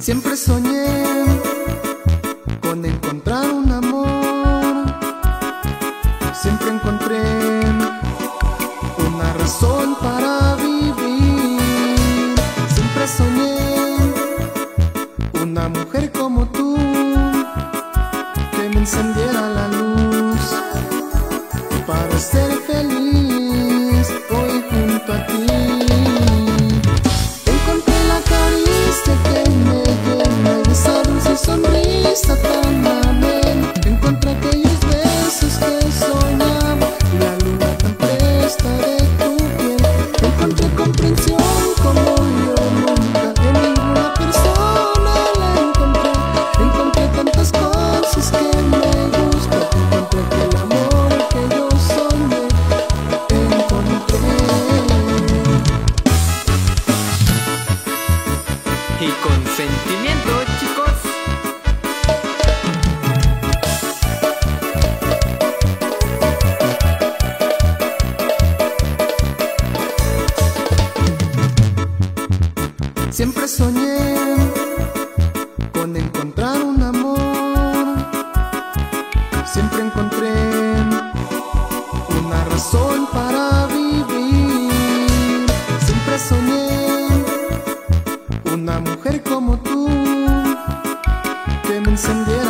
Siempre soñé con encontrar un amor. Siempre encontré una razón para vivir. Siempre soñé una mujer como tú, que me encendiera la luz para ser feliz hoy junto a ti. Encontré la caricia que me llena y esa dulce sonrisa tan amena. Encontré aquellos besos que soñaba y la luna tan presta de tu piel. Encontré comprensión como yo nunca en ninguna persona la encontré. Encontré tantas cosas que me gustan. Encontré que el amor que yo soñé encontré. Y con sentimiento, chicos. Siempre soñé con encontrar un amor. Siempre encontré una razón para vivir. Siempre soñé una mujer como tú, que me encendiera